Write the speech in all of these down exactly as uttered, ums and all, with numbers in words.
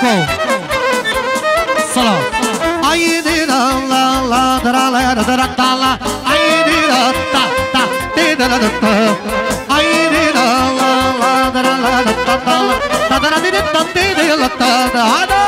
go. Solo. Ai di la la la da la la da da da la. Ai di la ta ta di da da da ta. Ai di la la la da la la da da da la. Da da da di da di di la ta da da.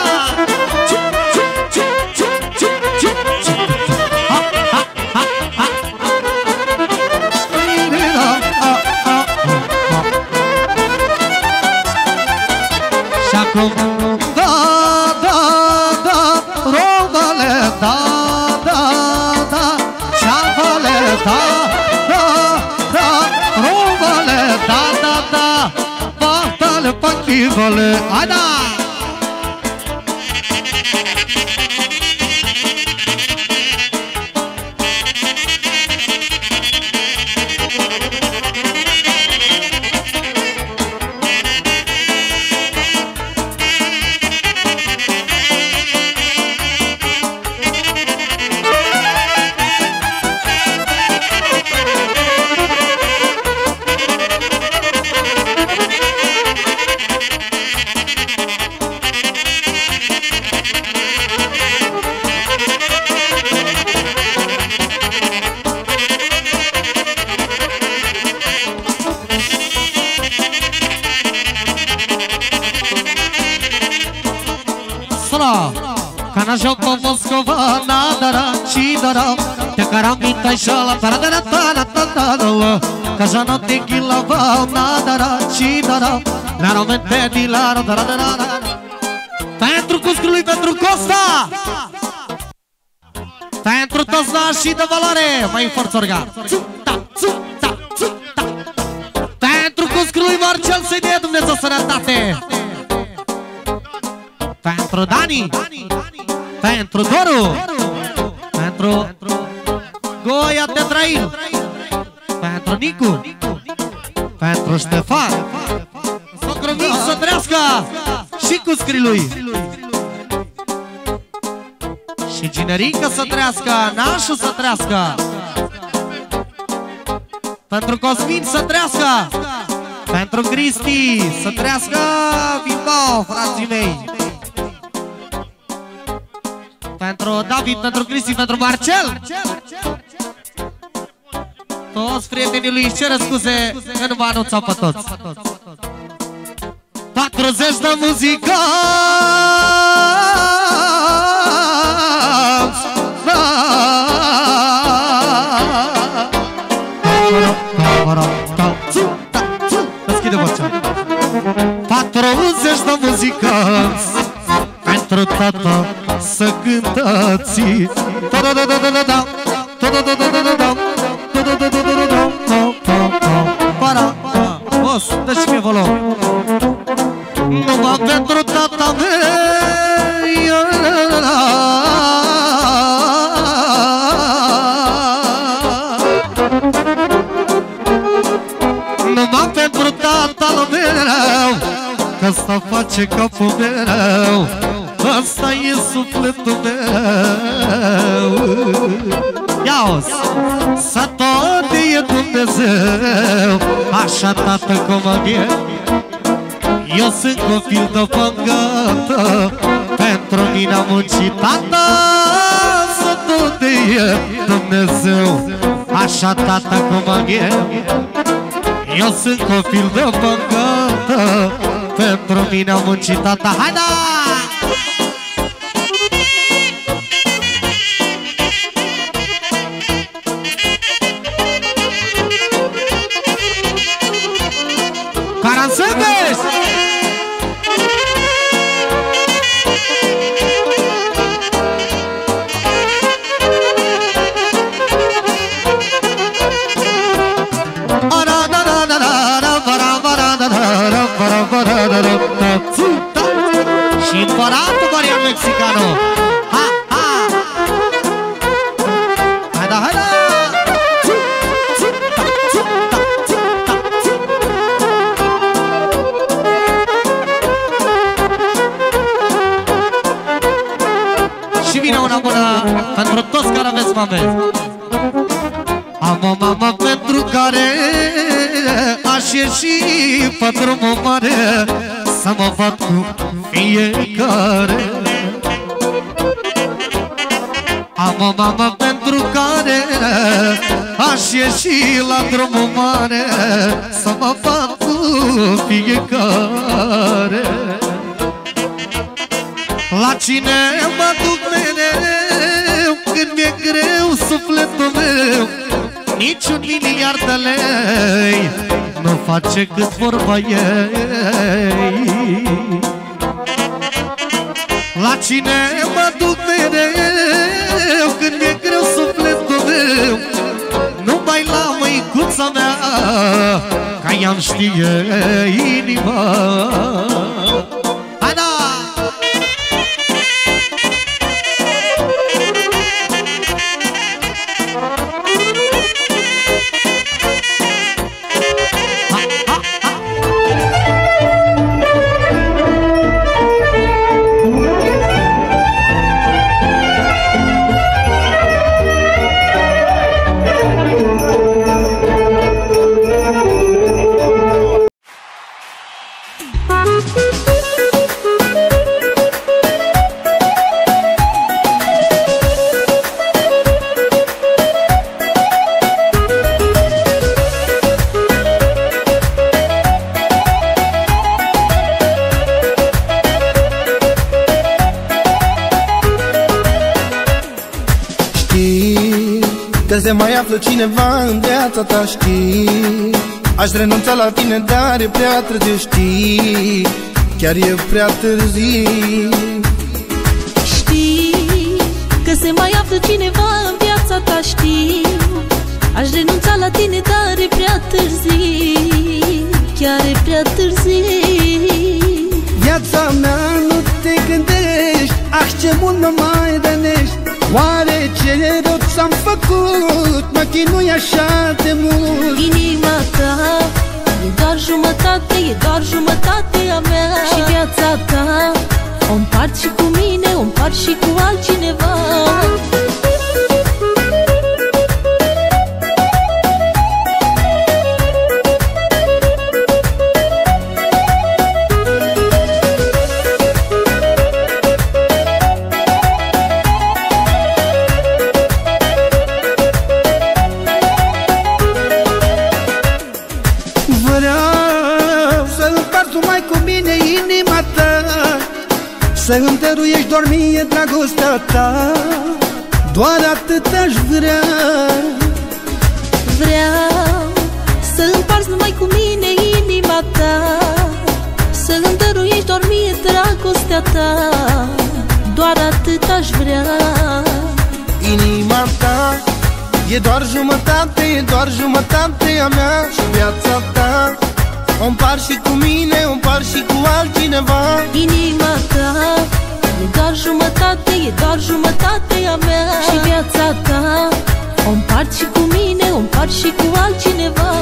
Da, da, da, robale, da, da, da, șarpele, da, da, da, robale, da, da, da, batale, pachivale, hai da! Kana jogo Moscova nadara chidara te caramita shala paradara tana tana kazana tequila va nadara chidara la romente di la radara pentru cuscului pentru Costa pentru toți nașii de valoare mai forță organ pentru cuscului Marcel să-i dea Dumnezeu sănătate pentru Dani, pentru Doru, pentru Goia Tetrail, pentru Nicu, pentru Ștefan, socru mic să trăiască și cu scrilui și Ginerică să trăiască, nașul să trăiască, pentru Cosmin să trăiască, pentru Cristi să trăiască, Bilbao, frații mei. Pentru David, pentru Cristi, pentru Marcel. Toți prietenii lui își cer scuze că nu vă anunțau pe toți. patruzeci de muzicanți deschide vocea. patruzeci de muzicanți pentru tata să cântați. Para, os, dă-și mie volum. Numai pentru tata mea. Numai pentru tata meu, că asta face capul meu. Asta e sufletul meu. Ia-o-ți, să tot e Dumnezeu, așa tată cum am eu. Eu sunt copil de făngătă, pentru mine am muncit tată, să tot e Dumnezeu, așa tată cum am eu. Eu sunt copil de făngătă, pentru mine am muncit tată. Hai da! Caransebeș! Și împăratul Maria Mexicano. Ha, ha! Hai da, hai da! Și vine una bună pentru toți care aveți mame. Am o mamă pentru care aș ieși pe drumul mare, să mă văd cu fiecare. Am o mamă pentru care aș ieși la drumul mare, să mă văd cu fiecare. La cine mă duc mereu când mi-e greu sufletul meu, niciun miliard de lei nu face cât vorba ei. La cine mă duc mereu când mi-e greu sufletul meu, numai la măicuța mea, ca ea-mi știe inima. Hai da! Că se mai află cineva în viața ta, știi? Aș renunța la tine, dar e prea târziu, știi? Chiar e prea târziu. Știi că se mai află cineva în viața ta, știi? Aș renunța la tine, dar e prea târziu. Chiar e prea târziu. Viața mea, nu te gândești, ah, ce mult mă mai rănești. Oare ce rău ți-am făcut, mă chinui așa de mult? Inima ta e doar jumătate, e doar jumătatea mea. Și viața ta o împarți și cu mine, o împarți și cu altcineva. Să-mi dăruiești doar mie dragostea ta, doar atât aș vrea. Vreau să împarți numai cu mine inima ta, să-mi dăruiești doar mie dragostea ta, doar atât aș vrea. Inima ta e doar jumătate, e doar jumătatea mea. Și viața ta o împarți și cu mine, o împarți și cu altcineva. Inima ta e doar jumătate, e doar jumătatea mea. Și viața ta o împarți și cu mine, o împarți și cu altcineva.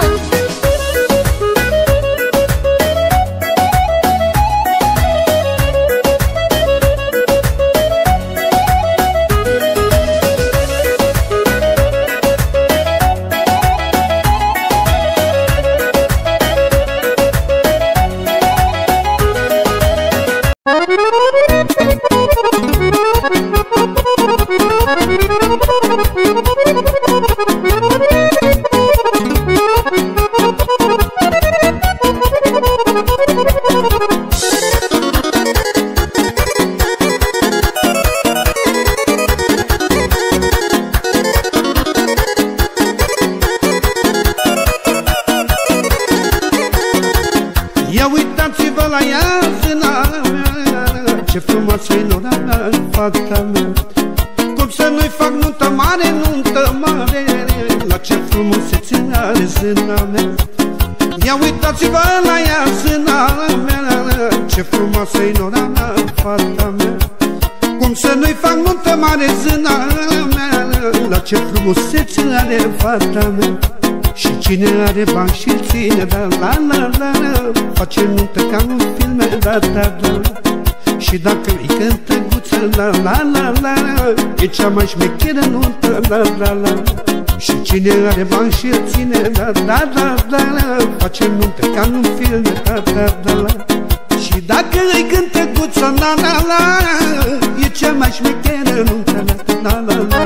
Ia uitați-vă la ea, zâna mea, ce frumoasă-i nora mea, fata mea. Cum să nu-i fac nuntă mare, nuntă mare, la ce frumusețe are zâna mea. Ia uitați-vă la ea, zâna mea, ce frumoasă-i nora mea, fata mea. Cum să nu-i fac nuntă mare, zâna mea, la ce frumusețe are fata mea. Și cine are bani și-l ține, da, la, la, la, la, face nuntă ca în filme, da, da, da. Și dacă îi cântă guță, la, la, la, la, e cea mai șmecheră nuntă, la, la, la. Și cine are bani și-l ține, da, da, da, da, face nuntă ca în filme, da, da, da, da. Și dacă îi cântă guța, la la la, e cea mai șmecheră nuntă mea, la la la.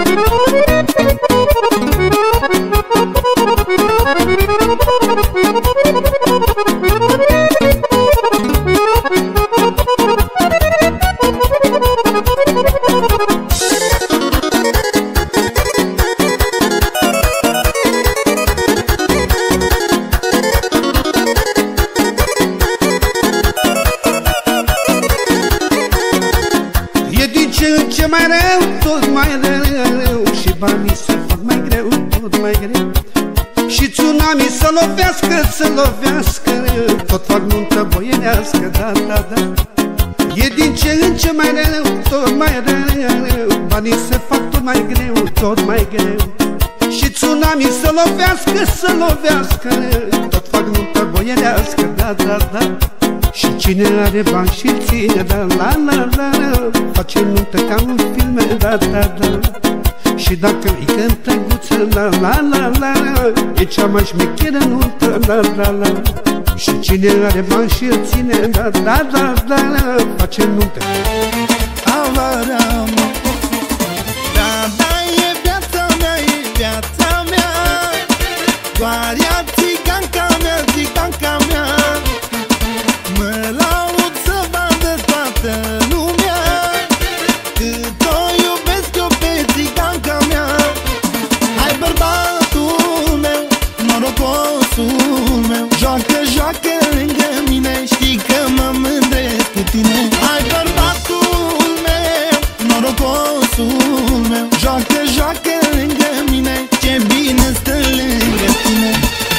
Ce mai rău, tot mai rău, și banii se fac mai greu, tot mai greu. Și tsunami să lovească, să lovească, tot fac nuntă boierească, da, da, da. E din ce în ce mai rău, tot mai rău, banii se fac tot mai greu, tot mai greu. Și tsunami să lovească, să lovească, tot fac nuntă boierească, da, da, da. Și cine are bani și ține, da, la, la, la, la, face nuntă ca un film, da, da, da. Și dacă îi cântă guță, la, la, la, la, e cea mai șmecheră nuntă, la, la, la. Și cine are bani și ține, da, da, da, da, la, face nuntă. Avara, da, da, e viața mea, e viața mea. Doar ea țiganca mea, țiganca mea. Mă laud să vadă toată lumea cât o iubesc eu pe țiganca mea. Hai bărbatul meu, norocosul meu, joacă, joacă lângă mine, știi că mă mândresc cu tine. Hai bărbatul meu, norocosul meu, joacă, joacă lângă mine, ce bine stă lângă tine.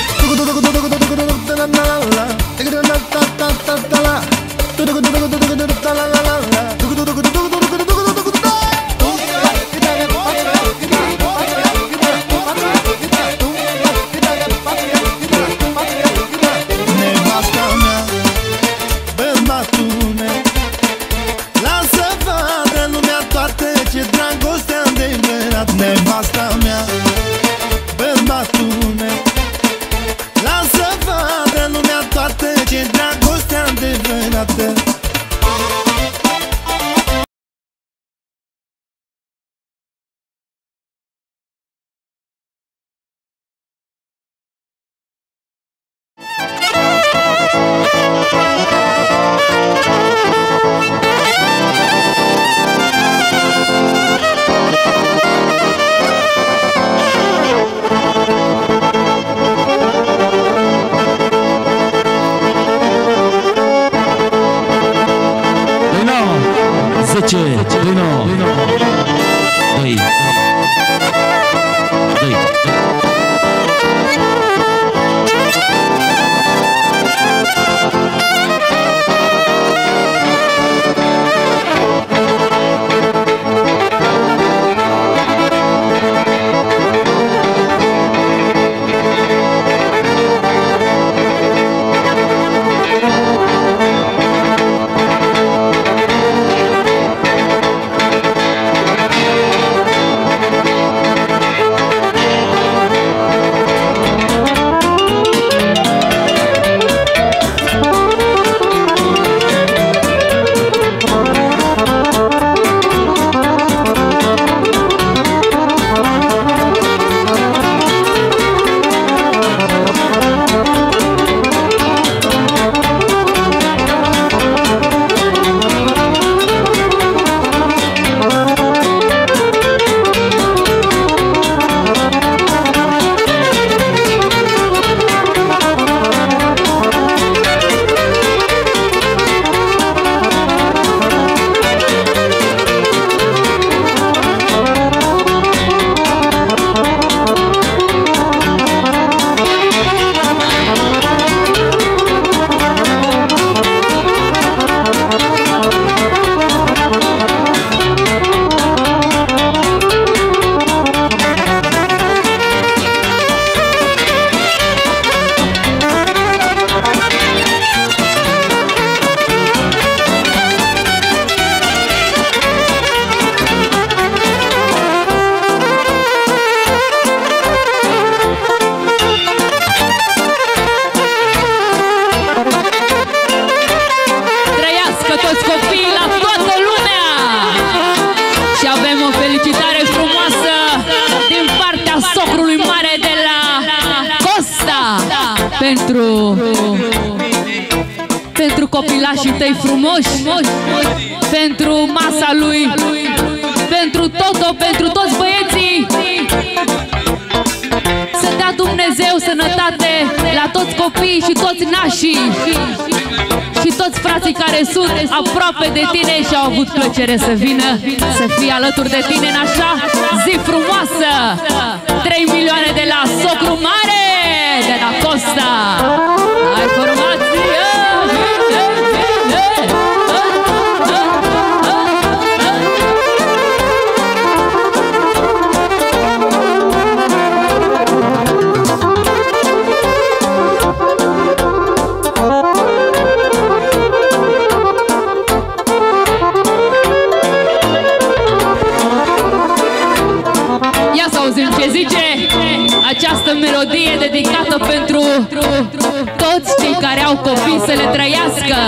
Nevasta mea, bărbatul meu, lasă vadă lumea toată ce dragoste adevărat. Nevasta mea, bărbatul meu, lasă vadă lumea toată ce dragoste adevărată. zece, unu, doi, doi. copilașii tăi frumoși, pentru masa lui, pentru Toto, pentru toți băieții. Să dea Dumnezeu sănătate la toți copiii și toți nașii și toți frații care sunt aproape de tine și au avut plăcere să vină să fie alături de tine în așa zi frumoasă. Trei milioane de la socru mare, de la Costa. Hai formație! Ce zice această melodie dedicată pentru toți cei care au copii să le trăiască.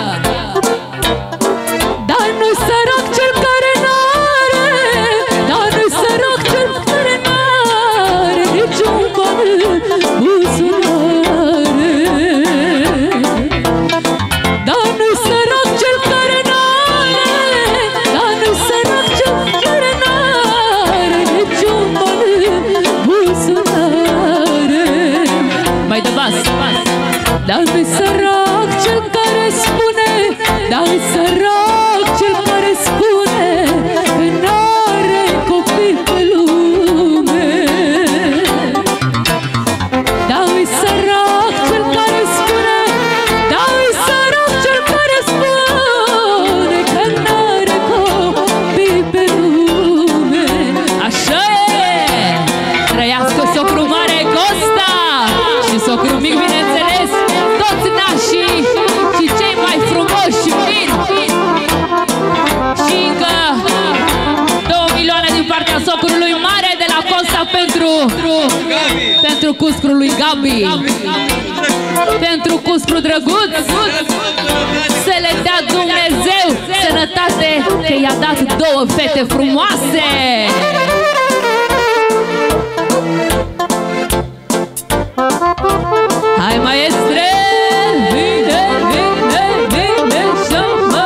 Dar nu-i sărac cel care n-are, dar nu-i sărac cel care n-are niciun bani buzunare. Dar nu-i sărac cel care n-are, dar nu-i sărac cel care n-are niciun bani buzunare. Mai de bas, dar nu-i sărac cel care spune, dar nu-i sărac cel care spune că n-are copii pe lume. Dar nu-i sărac cel care spune, dar nu-i sărac cel care spune că n-are copii pe lume. Așa e! Trăiască socru mare Costa și socru mic, bineînțeles, toți nașii și cei mai frumoși vin. Și încă două milioane din partea socrului mare de la Costa pentru pentru cuscrul lui Gabi, pentru cuscru drăguț. Să le dea Dumnezeu sănătate, că i-a dat două fete frumoase. Hai maestre, vine, vine, vine și mă.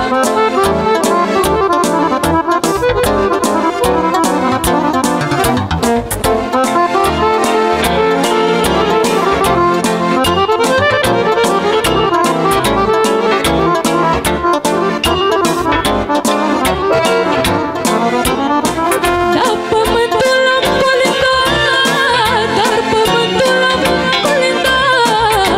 Da pământul am colindat, dar pământul am colindat,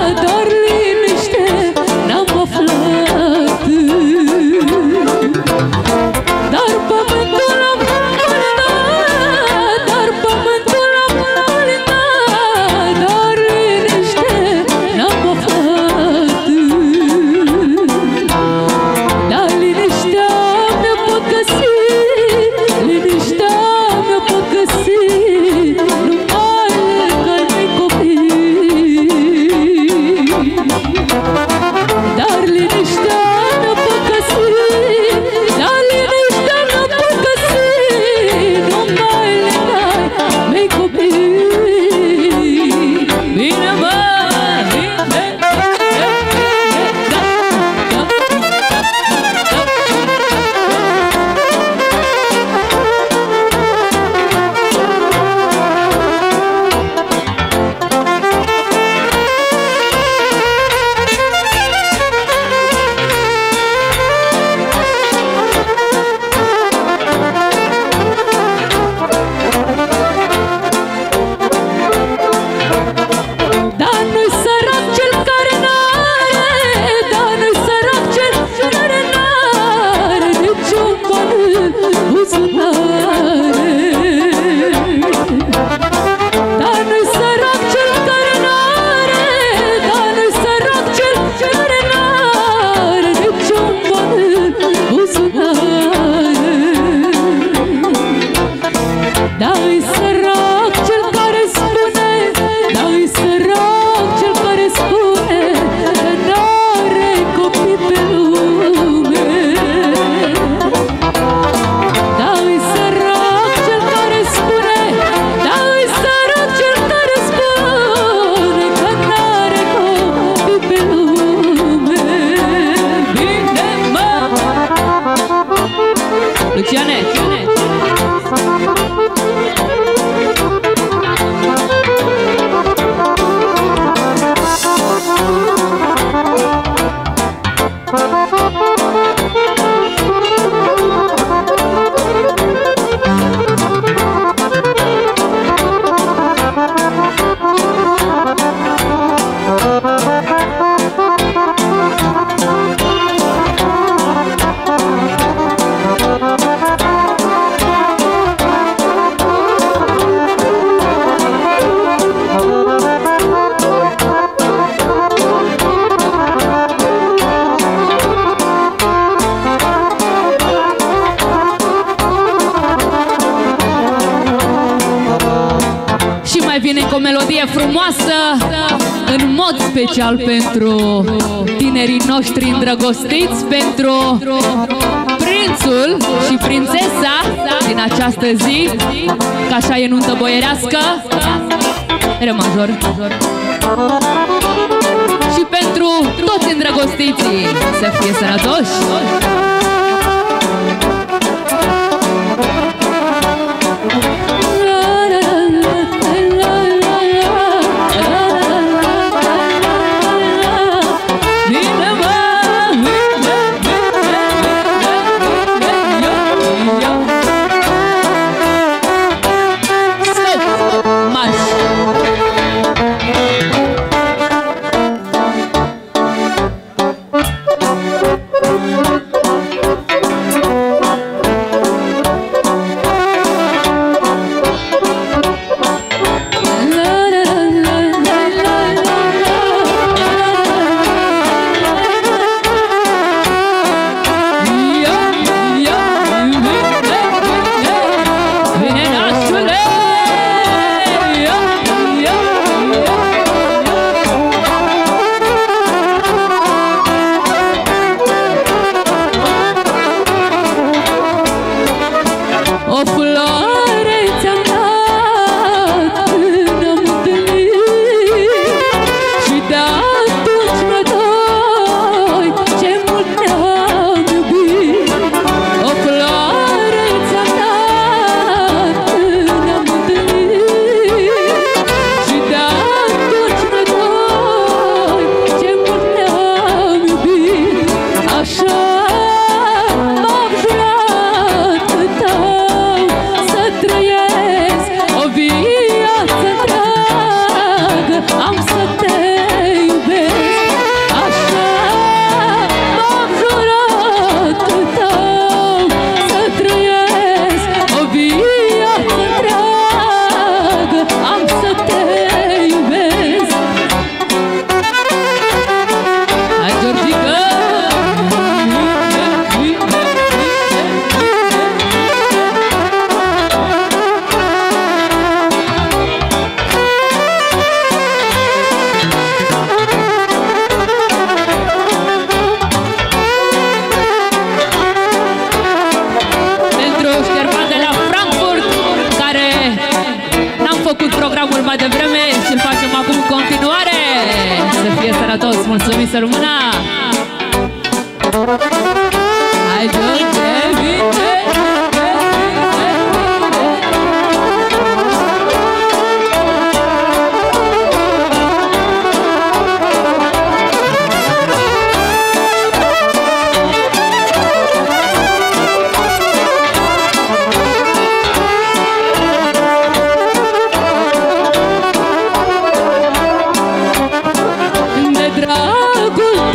Luciane. O melodie frumoasă, în mod special pentru tinerii noștri îndrăgostiți, pentru prințul și prințesa din această zi, că așa e nuntă boierească, re major. Și pentru toți îndrăgostiții, să fie sănătoși. Mulțumim, să rămână! Hai, George, vine! De dragul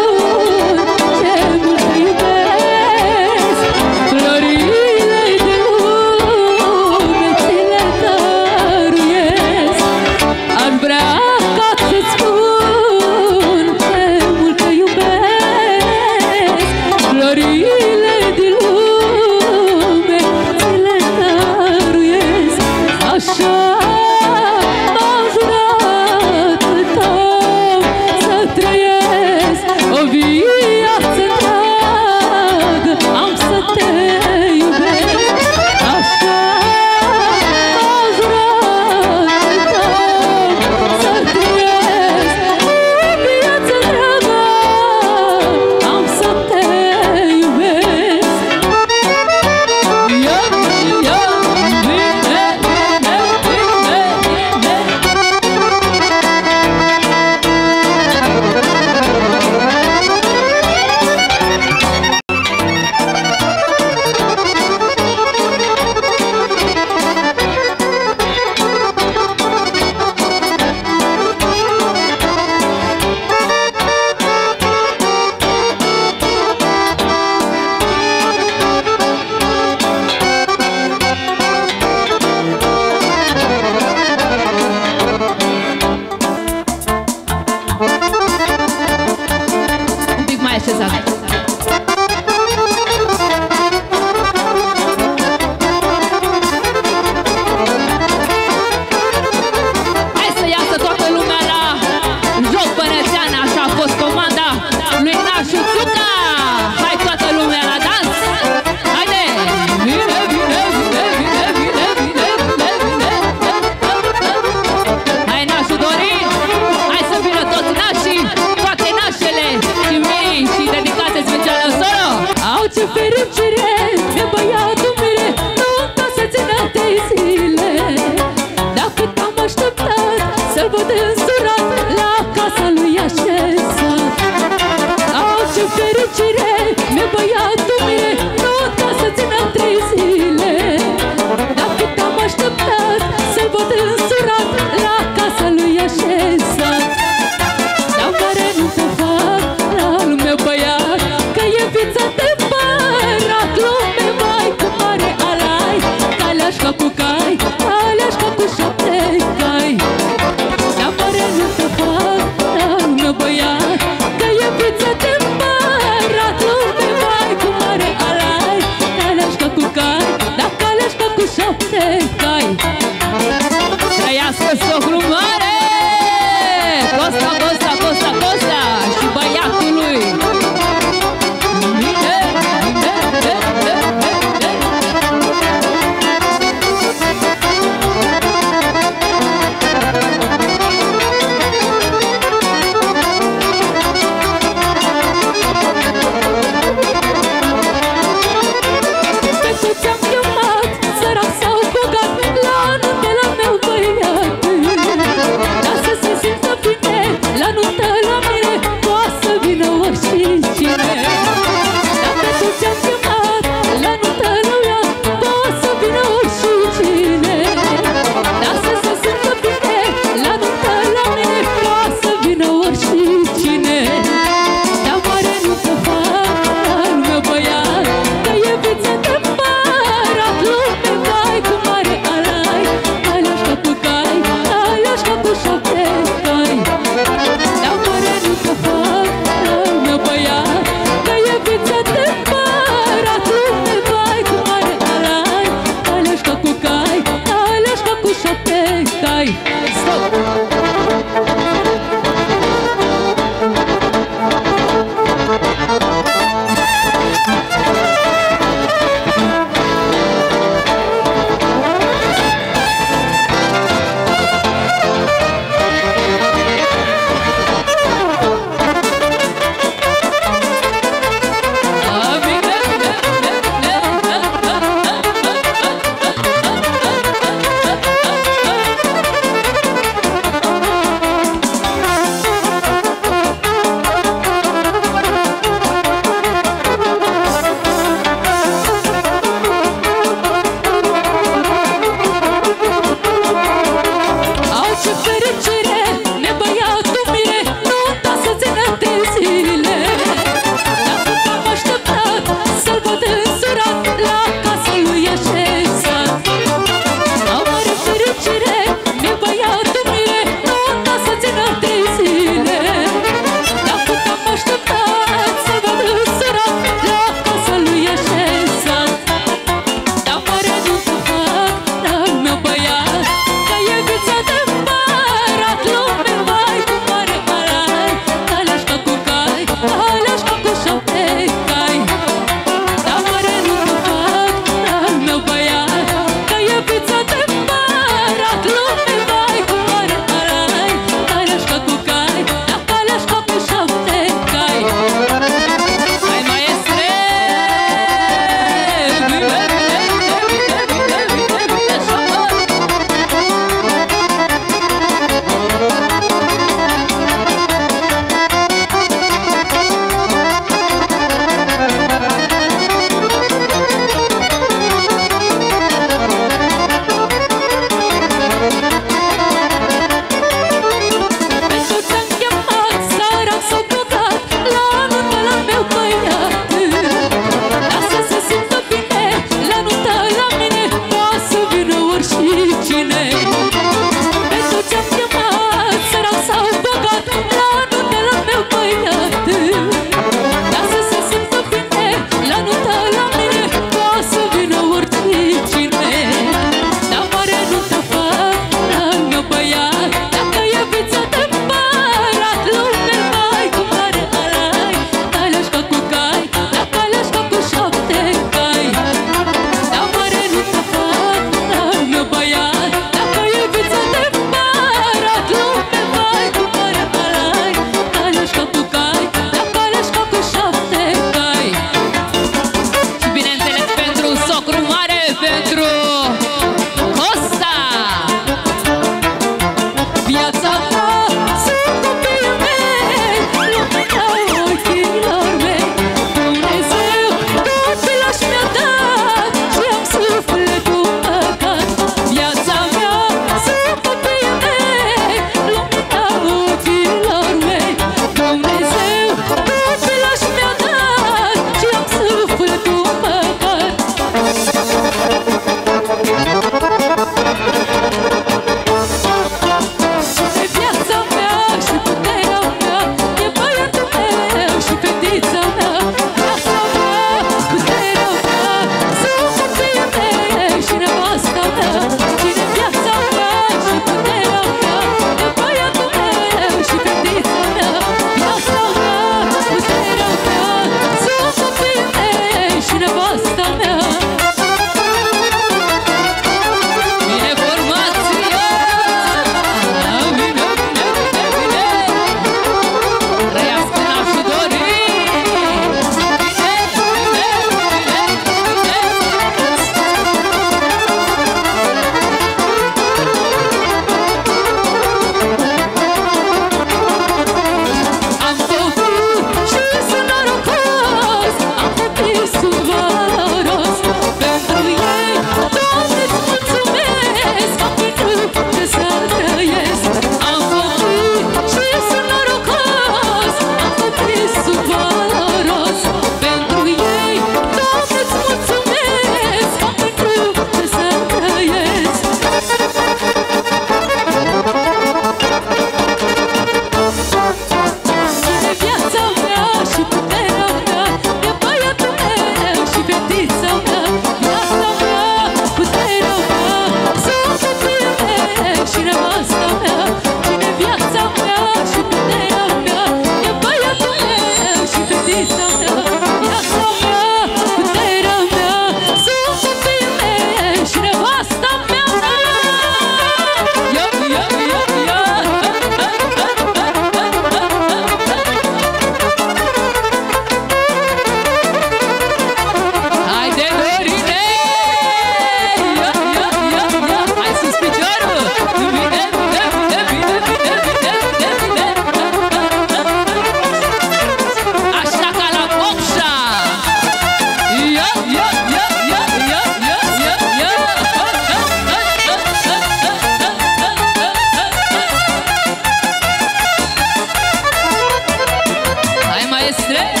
Silvestre.